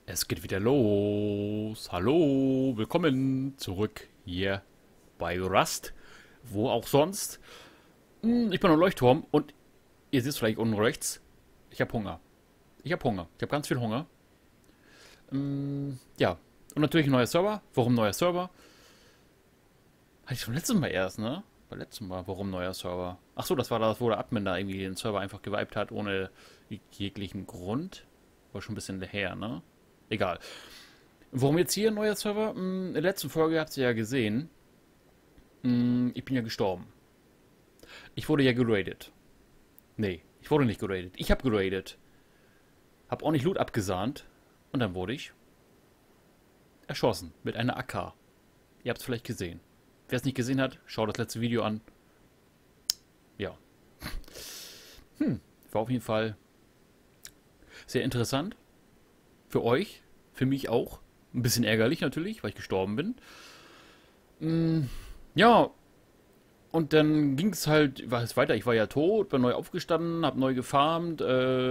Es geht wieder los. Hallo, willkommen zurück hier bei Rust. Wo auch sonst. Ich bin am Leuchtturm und ihr seht es vielleicht unten rechts. Ich habe Hunger. Ich habe Hunger. Ich habe ganz viel Hunger. Ja. Und natürlich ein neuer Server. Warum neuer Server? Hatte ich schon letztes Mal erst, ne? Beim letzten Mal. Warum neuer Server? Ach so, das war das, wo der Admin da irgendwie den Server einfach gewiped hat, ohne jeglichen Grund. War schon ein bisschen her, ne? Egal. Warum jetzt hier ein neuer Server? In der letzten Folge habt ihr ja gesehen. Ich bin ja gestorben. Ich wurde ja geradet. Nee, ich wurde nicht geradet. Ich habe geradet. Hab auch nicht Loot abgesahnt. Und dann wurde ich erschossen mit einer AK. Ihr habt es vielleicht gesehen. Wer es nicht gesehen hat, schaut das letzte Video an. Ja. War auf jeden Fall sehr interessant. Für euch, für mich auch. Ein bisschen ärgerlich natürlich, weil ich gestorben bin. Ja, und dann ging es halt, war es weiter. Ich war ja tot, bin neu aufgestanden, hab neu gefarmt.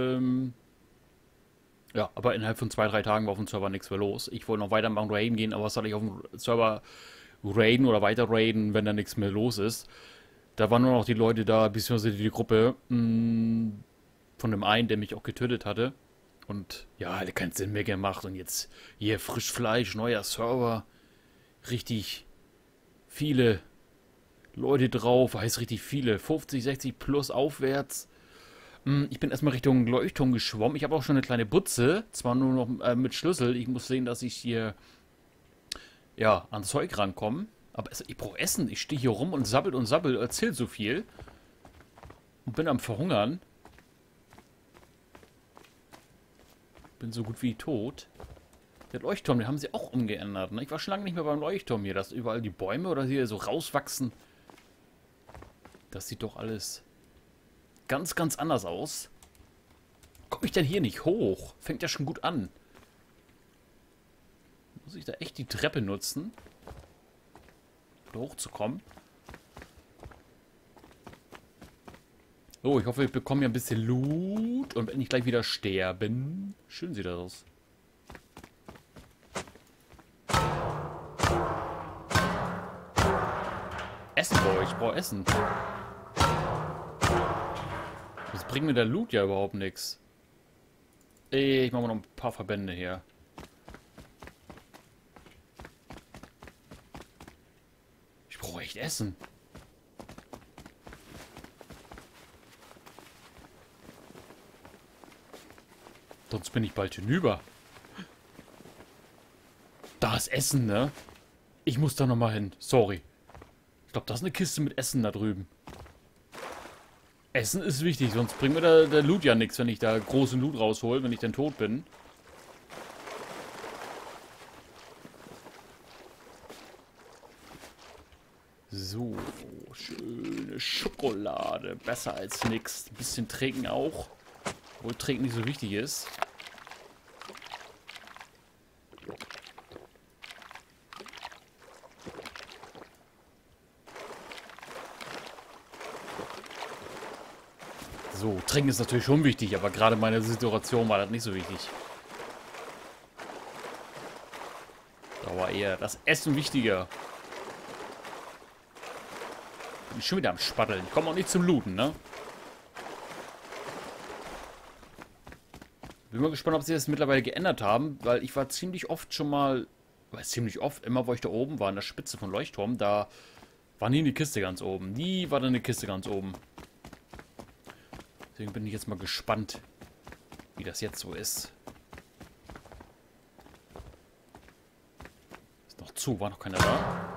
Ja, aber innerhalb von 2, 3 Tagen war auf dem Server nichts mehr los. Ich wollte noch weitermachen, raiden gehen, aber was soll ich auf dem Server raiden oder weiter raiden, wenn da nichts mehr los ist? Da waren nur noch die Leute da, beziehungsweise die Gruppe von dem einen, der mich auch getötet hatte. Und ja, hat keinen Sinn mehr gemacht. Und jetzt hier Frischfleisch, neuer Server. Richtig viele Leute drauf. Heißt richtig viele. 50, 60 plus aufwärts. Ich bin erstmal Richtung Leuchtturm geschwommen. Ich habe auch schon eine kleine Butze. Zwar nur noch mit Schlüssel. Ich muss sehen, dass ich hier ja, an Zeug rankomme. Aber ich brauche Essen. Ich stehe hier rum und sabbel, erzähl so viel. Und bin am Verhungern. Bin so gut wie tot. Der Leuchtturm, den haben sie auch umgeändert. Ne? Ich war schon lange nicht mehr beim Leuchtturm hier, dass überall die Bäume oder hier so rauswachsen. Das sieht doch alles ganz, ganz anders aus. Komme ich denn hier nicht hoch? Fängt ja schon gut an. Muss ich da echt die Treppe nutzen, um hochzukommen? So, ich hoffe, ich bekomme ja ein bisschen Loot und wenn ich gleich wieder sterben. Schön sieht das aus. Essen brauche ich brauche Essen. Das bringt mir der Loot ja überhaupt nichts. Ich mache mal noch ein paar Verbände hier. Ich brauche echt Essen. Sonst bin ich bald hinüber. Da ist Essen, ne? Ich muss da nochmal hin. Sorry. Ich glaube, das ist eine Kiste mit Essen da drüben. Essen ist wichtig, sonst bringt mir der Loot ja nichts, wenn ich da großen Loot raushol, wenn ich dann tot bin. So, schöne Schokolade. Besser als nix. Ein bisschen trinken auch. Obwohl trinken nicht so wichtig ist. So, trinken ist natürlich schon wichtig, aber gerade in meiner Situation war das nicht so wichtig. Da war eher das Essen wichtiger. Bin schon wieder am Spatteln. Ich komme auch nicht zum Looten, ne? Bin mal gespannt, ob sie das mittlerweile geändert haben, weil ich war ziemlich oft schon mal, ziemlich oft, immer wo ich da oben war, an der Spitze von Leuchtturm, da war nie eine Kiste ganz oben. Nie war da eine Kiste ganz oben. Deswegen bin ich jetzt mal gespannt, wie das jetzt so ist. Ist noch zu, war noch keiner da.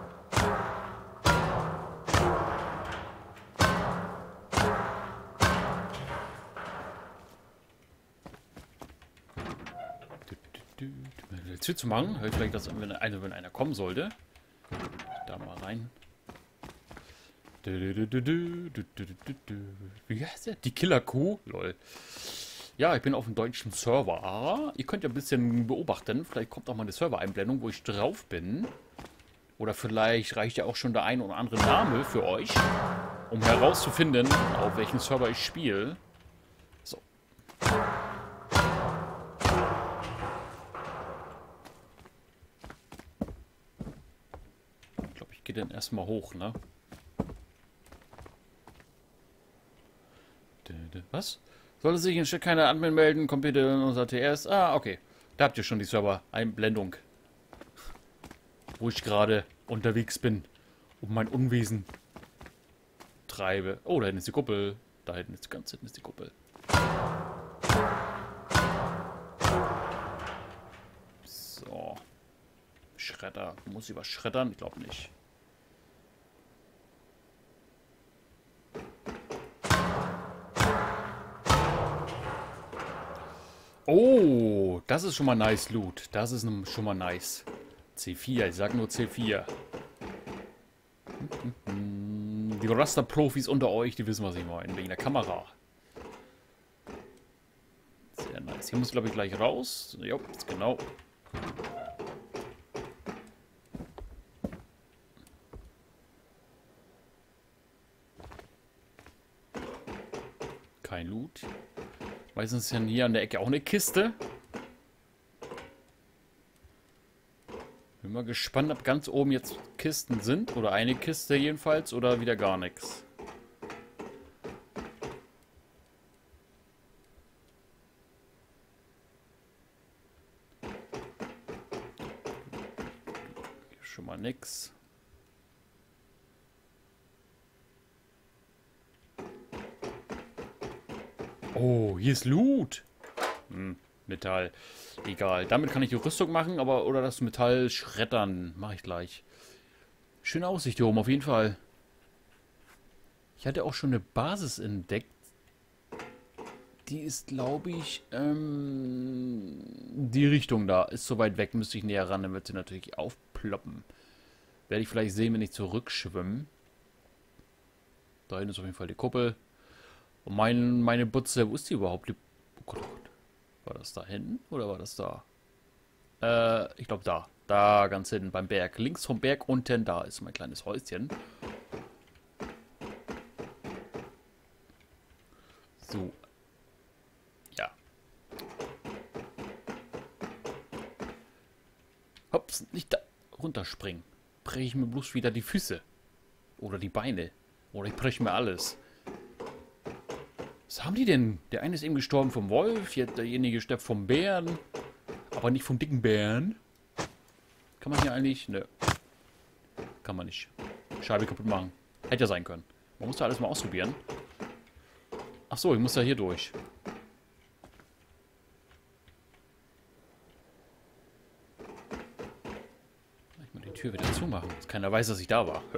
Tür zu machen. Hör ich vielleicht, dass wenn einer kommen sollte. Da mal rein. Wie heißt der? Die Killerkuh? Lol. Ja, ich bin auf dem deutschen Server. Ihr könnt ja ein bisschen beobachten. Vielleicht kommt auch mal eine Server-Einblendung, wo ich drauf bin. Oder vielleicht reicht ja auch schon der ein oder andere Name für euch, um herauszufinden, auf welchem Server ich spiele. So. geht dann erstmal hoch, ne? Was? Sollte sich in Stadt keine Admin melden, kommt bitte in unser TS. Ah, okay. Da habt ihr schon die Server-Einblendung. Wo ich gerade unterwegs bin und mein Unwesen treibe. Oh, da hinten ist die Kuppel. Da hinten ist ganz hinten ist die Kuppel. So. Schredder. Muss ich was schreddern? Ich glaube nicht. Oh, das ist schon mal nice Loot. Das ist schon mal nice. C4, ich sag nur C4. Die Raster-Profis unter euch, die wissen, was ich meine. Wegen der Kamera. Sehr nice. Hier muss, glaube ich, gleich raus. Jo, genau. Kein Loot. Meistens ist ja hier an der Ecke auch eine Kiste. Bin mal gespannt, ob ganz oben jetzt Kisten sind. Oder eine Kiste jedenfalls. Oder wieder gar nichts. Hier schon mal nix. Oh, hier ist Loot. Metall. Egal. Damit kann ich die Rüstung machen, aber oder das Metall schreddern. Mache ich gleich. Schöne Aussicht hier oben, auf jeden Fall. Ich hatte auch schon eine Basis entdeckt. Die ist, glaube ich, die Richtung da. Ist so weit weg, müsste ich näher ran. Dann wird sie natürlich aufploppen. Werde ich vielleicht sehen, wenn ich zurückschwimme. Da hinten ist auf jeden Fall die Kuppel. Und meine Butze, wo ist die überhaupt? Oh Gott, oh Gott. War das da hinten oder war das da? Ich glaube da. Da ganz hinten beim Berg. Links vom Berg unten, da ist mein kleines Häuschen. So. Ja. Hops, nicht da runterspringen. Breche ich mir bloß wieder die Füße. Oder die Beine. Oder ich breche mir alles. Was haben die denn? Der eine ist eben gestorben vom Wolf, jetzt derjenige stirbt vom Bären. Aber nicht vom dicken Bären. Kann man hier eigentlich... Nö. Kann man nicht. Scheibe kaputt machen. Hätte ja sein können. Man muss da alles mal ausprobieren. Ach so, ich muss da hier durch. Vielleicht mal die Tür wieder zumachen, dass keiner weiß, dass ich da war.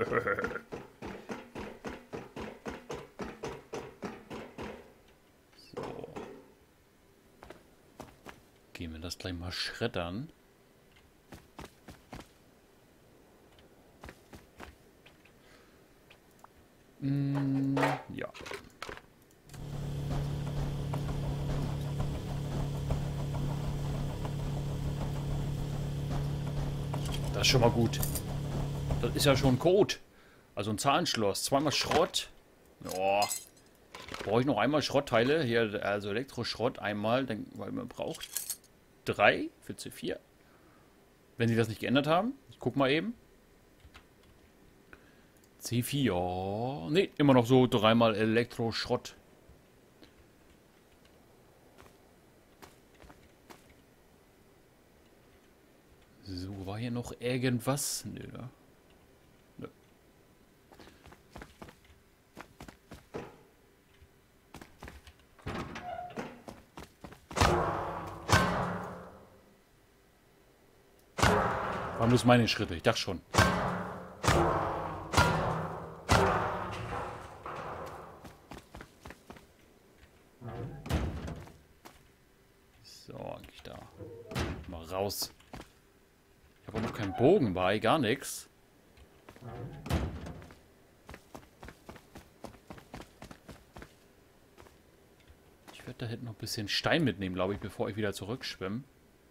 Gehen wir das gleich mal schreddern. Ja. Das ist schon mal gut. Das ist ja schon Code. Also ein Zahlenschloss. Zweimal Schrott. Ja. Brauche ich noch einmal Schrottteile. Hier, also Elektroschrott einmal, weil man braucht 3 für C4. Wenn sie das nicht geändert haben. Ich guck mal eben. C4. Ne, immer noch so 3-mal Elektroschrott. So, war hier noch irgendwas? Nö, ne? Nö. Waren bloß meine Schritte, ich dachte schon. So, eigentlich da. Mal raus. Ich habe auch noch keinen Bogen bei, gar nichts. Ich werde da hinten noch ein bisschen Stein mitnehmen, glaube ich, bevor ich wieder zurückschwimme.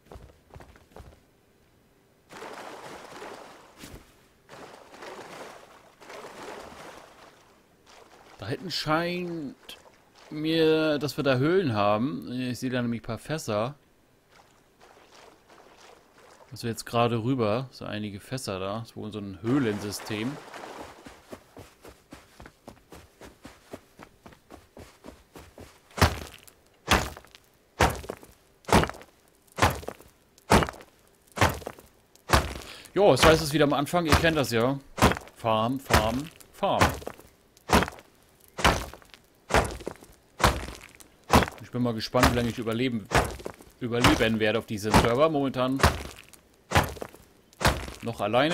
Da hinten scheint mir, dass wir da Höhlen haben. Ich sehe da nämlich ein paar Fässer. Also jetzt gerade rüber, so einige Fässer da. Das ist wohl so ein Höhlensystem. Jo, das heißt es wieder am Anfang, ihr kennt das ja. Farm, Farm, Farm. Ich bin mal gespannt, wie lange ich überleben werde auf diesem Server. Momentan noch alleine.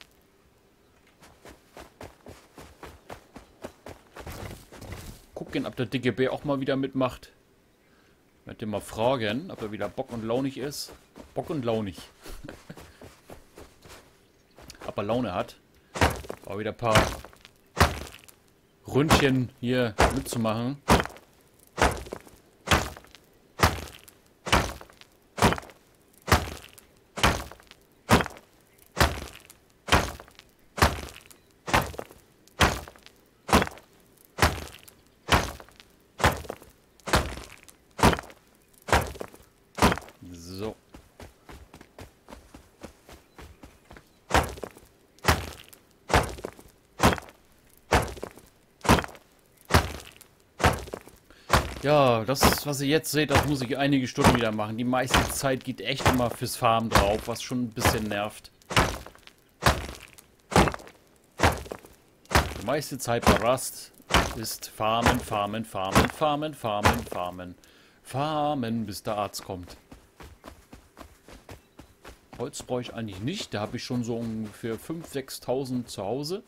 Gucken, ob der dicke Bär auch mal wieder mitmacht. Ich werde mal fragen, ob er wieder Bock und launig ist. Bock und launig. Ob er Laune hat. Auch wieder ein paar Ründchen hier mitzumachen. So. Ja, das, was ihr jetzt seht, das muss ich einige Stunden wieder machen. Die meiste Zeit geht echt immer fürs Farmen drauf, was schon ein bisschen nervt. Die meiste Zeit bei Rust ist Farmen, Farmen, Farmen, Farmen, Farmen, Farmen. Farmen, bis der Arzt kommt. Holz brauche ich eigentlich nicht. Da habe ich schon so ungefähr 5.000, 6.000 zu Hause.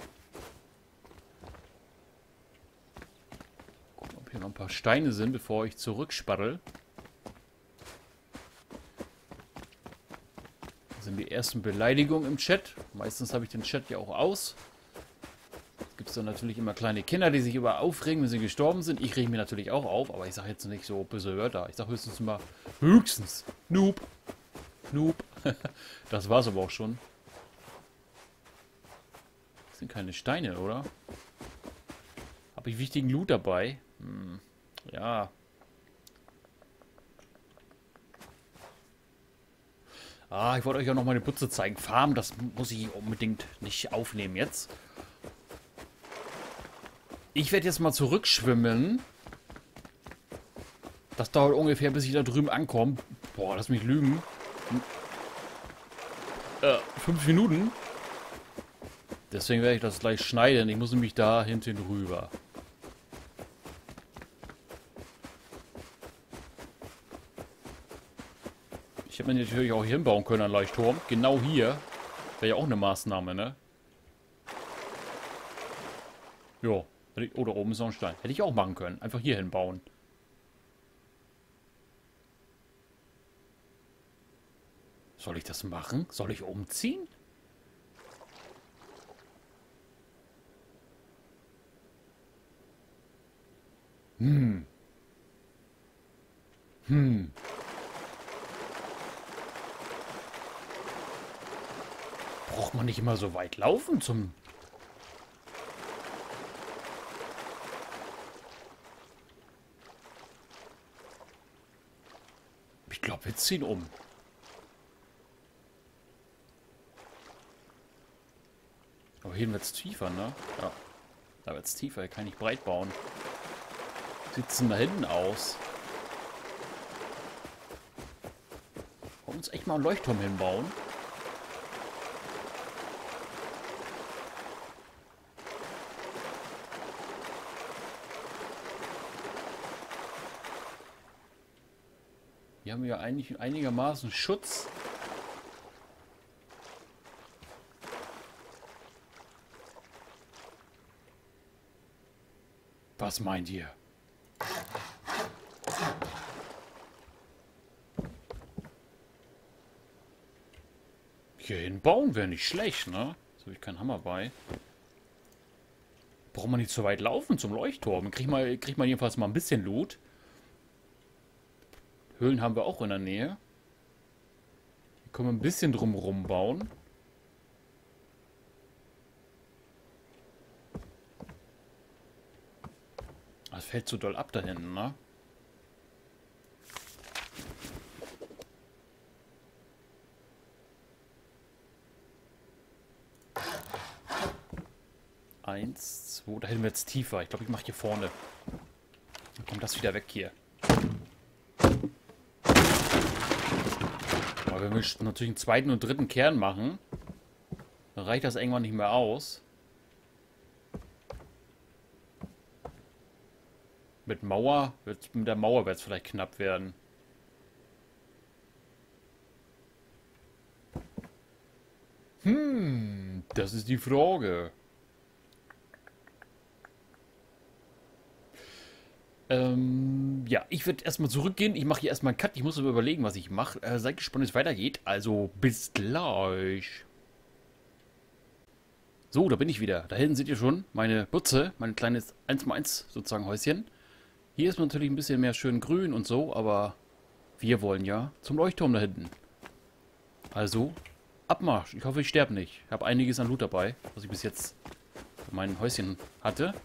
Gucken, ob hier noch ein paar Steine sind, bevor ich zurücksparrel. Das sind die ersten Beleidigungen im Chat. Meistens habe ich den Chat ja auch aus. Gibt es dann natürlich immer kleine Kinder, die sich über aufregen, wenn sie gestorben sind. Ich rege mich natürlich auch auf, aber ich sage jetzt nicht so böse Wörter. Ich sage höchstens immer, Noob. Noob. Das war's aber auch schon. Das sind keine Steine, oder? Habe ich wichtigen Loot dabei? Ja. Ah, ich wollte euch ja noch meine Putze zeigen. Farm, das muss ich unbedingt nicht aufnehmen jetzt. Ich werde jetzt mal zurückschwimmen. Das dauert ungefähr, bis ich da drüben ankomme. Boah, lass mich lügen. 5 Minuten. Deswegen werde ich das gleich schneiden. Ich muss nämlich da hinten rüber. Ich hätte mir natürlich auch hier hinbauen können, ein Leuchtturm. Genau hier. Wäre ja auch eine Maßnahme, ne? Jo. Oh, da oben ist noch ein Stein. Hätte ich auch machen können. Einfach hier hinbauen. Soll ich das machen? Soll ich umziehen? Braucht man nicht immer so weit laufen zum... Ich glaube, wir ziehen um. Aber hier wird es tiefer, ne? Ja. Da wird es tiefer. Hier kann ich breit bauen. Sieht denn da hinten aus? Wollen wir uns echt mal einen Leuchtturm hinbauen? Hier haben wir ja eigentlich einigermaßen Schutz. Was meint ihr? Hier hinbauen wäre nicht schlecht, ne? Jetzt habe ich keinen Hammer bei. Braucht man nicht so weit laufen zum Leuchtturm. Kriegt man jedenfalls mal ein bisschen Loot. Höhlen haben wir auch in der Nähe. Hier können wir ein bisschen drumherum bauen. Das fällt so doll ab da hinten, ne? 1, 2, da hätten wir jetzt tiefer. Ich glaube, ich mache hier vorne. Dann kommt das wieder weg hier. Aber wenn wir natürlich einen zweiten und dritten Kern machen, dann reicht das irgendwann nicht mehr aus. Mit der Mauer wird es vielleicht knapp werden. Das ist die Frage. Ja, ich werde erstmal zurückgehen. Ich mache hier erstmal einen Cut. Ich muss aber überlegen, was ich mache. Seid gespannt, wie es weitergeht. Also, bis gleich. So, da bin ich wieder. Da hinten seht ihr schon meine Butze, mein kleines 1x1 sozusagen Häuschen. Hier ist natürlich ein bisschen mehr schön grün und so, aber wir wollen ja zum Leuchtturm da hinten. Also, Abmarsch. Ich hoffe, ich sterbe nicht. Ich habe einiges an Loot dabei, was ich bis jetzt für mein Häuschen hatte.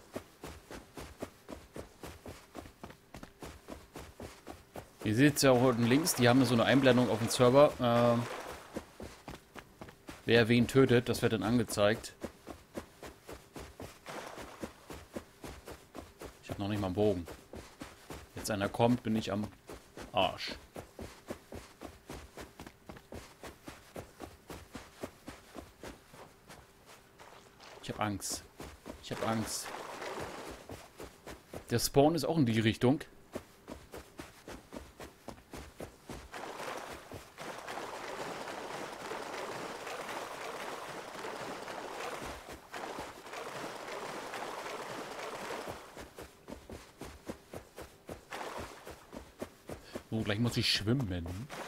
Ihr seht es ja auch unten links, die haben so eine Einblendung auf dem Server. Wer wen tötet, das wird dann angezeigt. Ich habe noch nicht mal einen Bogen. Jetzt einer kommt, bin ich am Arsch. Ich habe Angst. Ich habe Angst. Der Spawn ist auch in die Richtung. So, gleich muss ich schwimmen.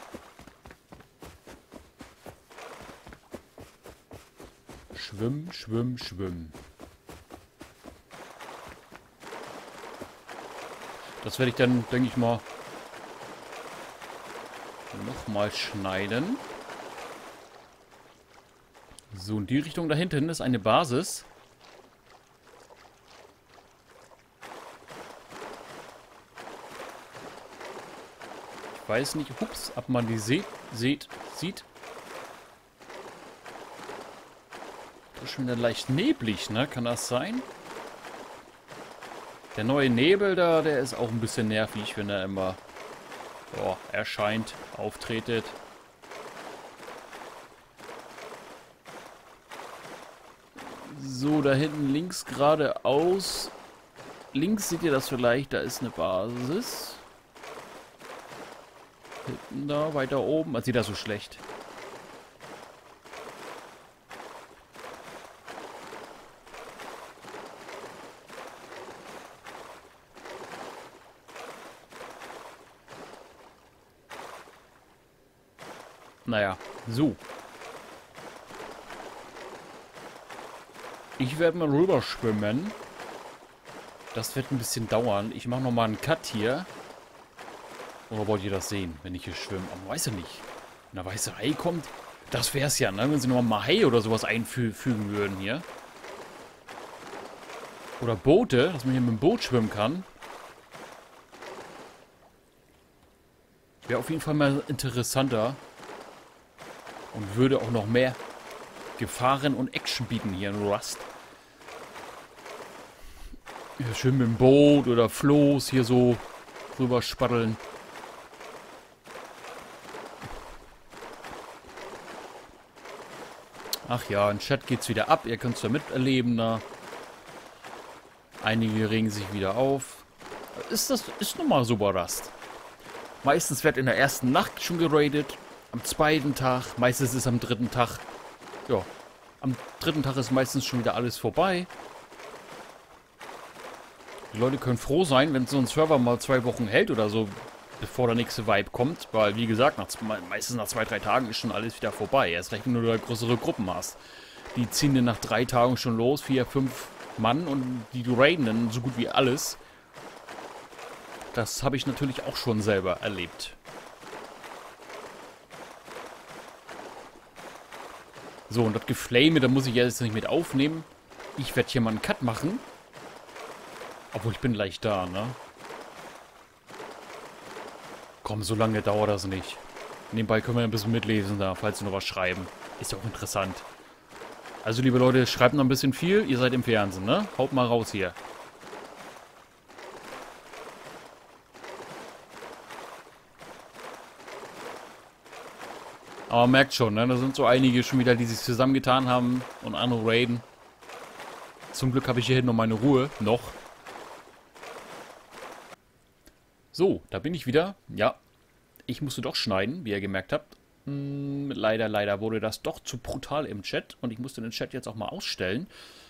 Schwimmen. Das werde ich dann, denke ich mal, nochmal schneiden. So, in die Richtung da hinten ist eine Basis. Ich weiß nicht, ups, ob man die sieht. Das ist schon wieder leicht neblig, ne? Kann das sein? Der neue Nebel da, der ist auch ein bisschen nervig, wenn er immer erscheint, auftretet. So, da hinten links geradeaus. Links seht ihr das vielleicht, da ist eine Basis. Hinten da, weiter oben. Man sieht das so schlecht. Naja, so. Ich werde mal rüber schwimmen. Das wird ein bisschen dauern. Ich mache nochmal einen Cut hier. Oder wollt ihr das sehen, wenn ich hier schwimme? Aber weiß ja nicht. Wenn der weiße Hai kommt, das wäre es ja, ne? Wenn sie nochmal mal Hai oder sowas einfügen würden hier. Oder Boote, dass man hier mit dem Boot schwimmen kann. Wäre auf jeden Fall mal interessanter. Und würde auch noch mehr Gefahren und Action bieten hier in Rust. Ja, schön mit dem Boot oder Floß hier so rüber spaddeln. Ach ja, im Chat geht's wieder ab. Ihr könnt es ja miterleben da. Einige regen sich wieder auf. Ist nun mal so bei Rust. Meistens wird in der ersten Nacht schon geradet. Am zweiten Tag. Meistens ist am dritten Tag. Ja. Am dritten Tag ist meistens schon wieder alles vorbei. Die Leute können froh sein, wenn so ein Server mal 2 Wochen hält oder so, bevor der nächste Vibe kommt. Weil, wie gesagt, meistens nach 2, 3 Tagen ist schon alles wieder vorbei. Erst recht, wenn du da größere Gruppen hast. Die ziehen dann nach 3 Tagen schon los, 4, 5 Mann und die raiden dann so gut wie alles. Das habe ich natürlich auch schon selber erlebt. So, und das Geflame, da muss ich jetzt nicht mit aufnehmen. Ich werde hier mal einen Cut machen. Obwohl, ich bin gleich da, ne? Komm, so lange dauert das nicht. Nebenbei können wir ein bisschen mitlesen da, falls sie noch was schreiben. Ist ja auch interessant. Also, liebe Leute, schreibt noch ein bisschen viel. Ihr seid im Fernsehen, ne? Haut mal raus hier. Aber merkt schon, ne? Da sind so einige schon wieder, die sich zusammengetan haben und andere raiden. Zum Glück habe ich hier hinten noch meine Ruhe. Noch. So, da bin ich wieder. Ja, ich musste doch schneiden, wie ihr gemerkt habt. Leider wurde das doch zu brutal im Chat. Und ich musste den Chat jetzt auch mal ausstellen.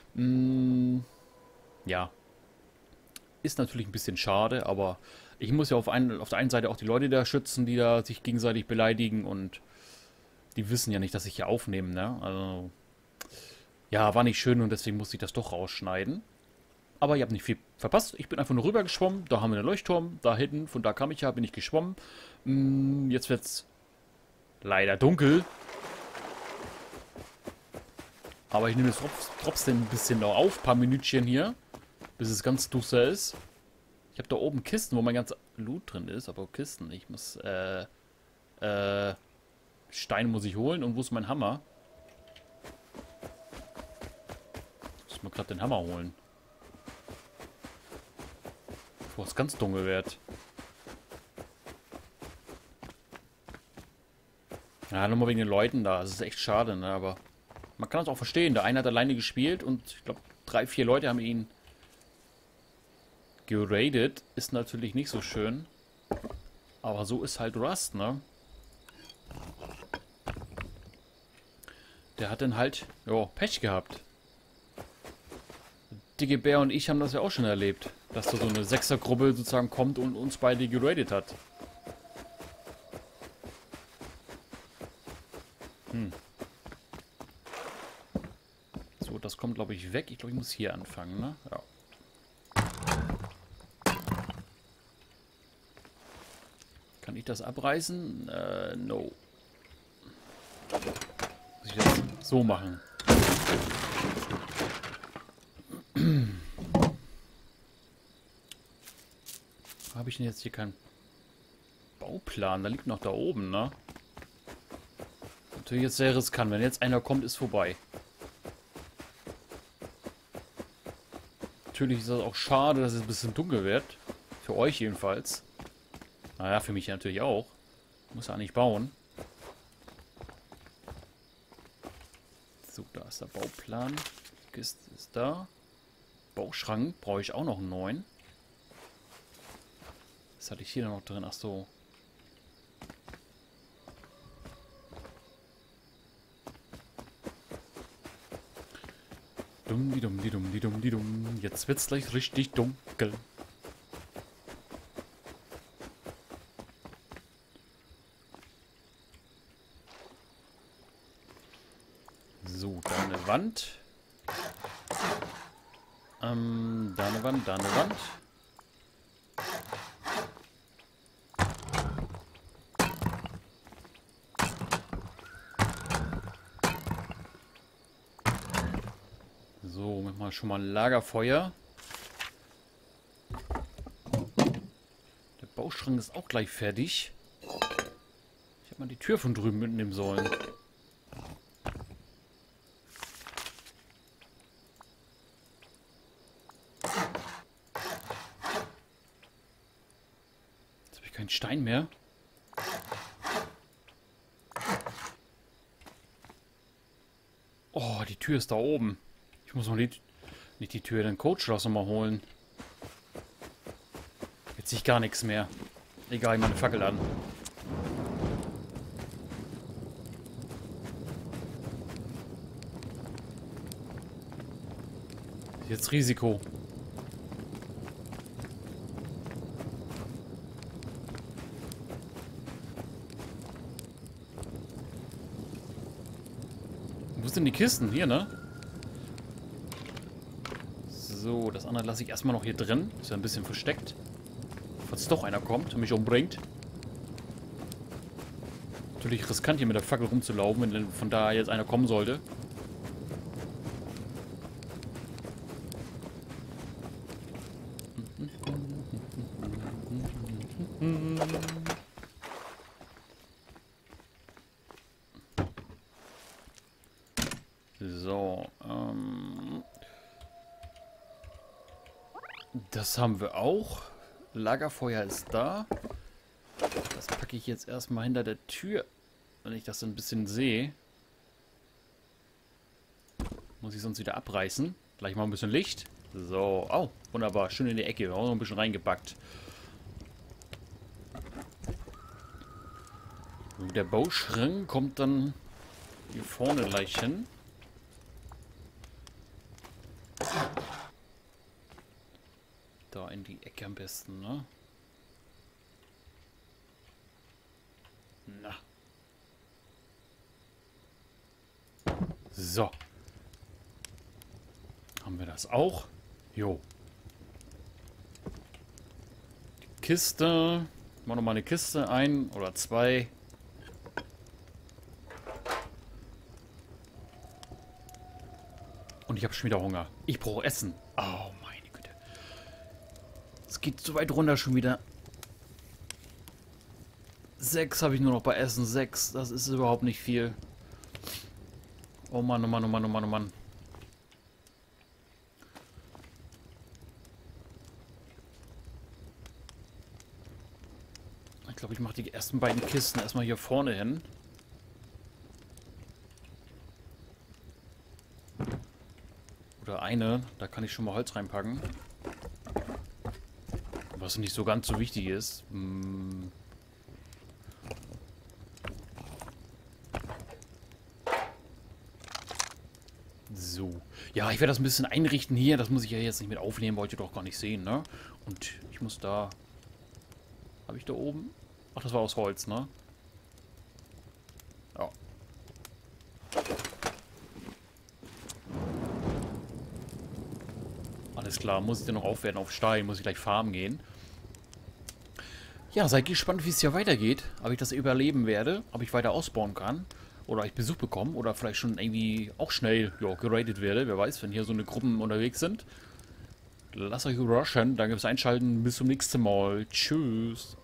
Ja. Ist natürlich ein bisschen schade, aber ich muss ja auf der einen Seite auch die Leute da schützen, die da sich gegenseitig beleidigen. Und die wissen ja nicht, dass ich hier aufnehme, ne? Also, ja, war nicht schön und deswegen musste ich das doch rausschneiden. Aber ihr habt nicht viel verpasst. Ich bin einfach nur rüber geschwommen. Da haben wir einen Leuchtturm. Da hinten, von da kam ich ja, bin ich geschwommen. Jetzt wird's leider dunkel. Aber ich nehme es trotzdem ein bisschen noch auf. Ein paar Minütchen hier. Bis es ganz duster ist. Ich habe da oben Kisten, wo mein ganzer Loot drin ist. Aber Kisten. Ich muss, Steine muss ich holen. Und wo ist mein Hammer? Ich muss mal gerade den Hammer holen. Bevor es ganz dunkel wird. Ja, nur mal wegen den Leuten da. Das ist echt schade, ne? Aber man kann es auch verstehen. Der eine hat alleine gespielt und ich glaube 3, 4 Leute haben ihn geradet. Ist natürlich nicht so schön. Aber so ist halt Rust, ne? Der hat dann halt, ja, Pech gehabt. Dicke Bär und ich haben das ja auch schon erlebt. Dass da so eine Sechsergruppe sozusagen kommt und uns beide geradet hat. So, das kommt, glaube ich, weg. Ich glaube, ich muss hier anfangen, ne? Ja. Kann ich das abreißen? No. Muss ich das so machen? Habe ich denn jetzt hier keinen Bauplan? Da liegt noch da oben, ne? Natürlich jetzt sehr riskant. Wenn jetzt einer kommt, ist vorbei. Natürlich ist das auch schade, dass es ein bisschen dunkel wird. Für euch jedenfalls. Naja, für mich natürlich auch. Muss ja nicht bauen. So, da ist der Bauplan. Die Kiste ist da. Bauschrank brauche ich auch noch einen neuen. Was hatte ich hier noch drin? Ach so. Dumm, die dumm, die dumm, die dumm, die dumm. Jetzt wird's gleich richtig dunkel. So, da eine Wand. Da eine Wand, da eine Wand. So, machen wir schon mal ein Lagerfeuer. Der Bauschrank ist auch gleich fertig. Ich hätte mal die Tür von drüben mitnehmen sollen. Jetzt habe ich keinen Stein mehr. Oh, die Tür ist da oben. Ich muss noch nicht die Tür, den Codeschloss nochmal holen. Jetzt sehe ich gar nichts mehr. Egal, ich mache eine Fackel an. Jetzt Risiko. Wo sind die Kisten? Hier, ne? So, das andere lasse ich erstmal noch hier drin. Ist ja ein bisschen versteckt. Falls doch einer kommt und mich umbringt. Natürlich riskant hier mit der Fackel rumzulaufen, wenn von da jetzt einer kommen sollte. So, das haben wir auch. Lagerfeuer ist da. Das packe ich jetzt erstmal hinter der Tür, wenn ich das so ein bisschen sehe. Muss ich sonst wieder abreißen. Gleich mal ein bisschen Licht. So, oh, wunderbar. Schön in die Ecke. Auch noch ein bisschen reingepackt. Der Bauschrank kommt dann hier vorne gleich hin. Da in die Ecke am besten, ne? Na. So. Haben wir das auch? Jo. Die Kiste. Machen wir nochmal eine Kiste ein oder zwei. Und ich habe schon wieder Hunger. Ich brauche Essen. Oh, meine Güte. Es geht so weit runter schon wieder. 6 habe ich nur noch bei Essen. 6. Das ist überhaupt nicht viel. Oh Mann, oh Mann, oh Mann, oh Mann, oh Mann. Ich glaube, ich mache die ersten beiden Kisten erstmal hier vorne hin. Oder eine, da kann ich schon mal Holz reinpacken. Was nicht so ganz so wichtig ist. So. Ja, ich werde das ein bisschen einrichten hier. Das muss ich ja jetzt nicht mit aufnehmen, wollt ihr doch gar nicht sehen, ne? Und ich muss da... Habe ich da oben? Ach, das war aus Holz, ne? Ja. Alles klar, muss ich dann noch aufwerten auf Stein, muss ich gleich farmen gehen. Ja, seid gespannt, wie es hier weitergeht. Ob ich das überleben werde, ob ich weiter ausbauen kann. Oder ich Besuch bekomme. Oder vielleicht schon irgendwie auch schnell geradet werde. Wer weiß, wenn hier so eine Gruppen unterwegs sind. Lasst euch überraschen. Danke fürs Einschalten. Bis zum nächsten Mal. Tschüss.